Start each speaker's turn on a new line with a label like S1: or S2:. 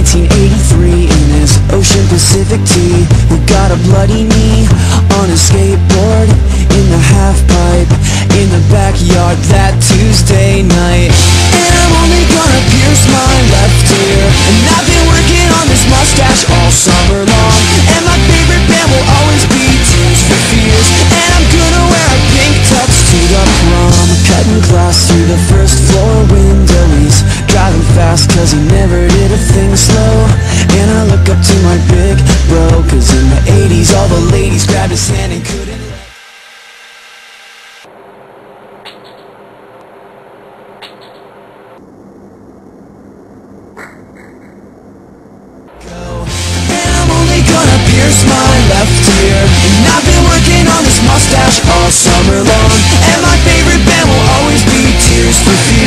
S1: 1983 in this Ocean Pacific tea. We got a bloody knee on a skateboard in the half pipe in the backyard that Tuesday night. And I'm only gonna pierce my left ear, and I've been working on this mustache all summer long. And my favorite band will always be Tears for Fears, and I'm gonna wear a pink tux to the prom. Cutting glass through the first floor window. He's driving fast cause he never did a thing slow. And I look up to my big bro, cause in the 80s all the ladies grabbed his hand and couldn't let go. And I'm only gonna pierce my left ear, and I've been working on this mustache all summer long. And my favorite band will always be Tears for Fears.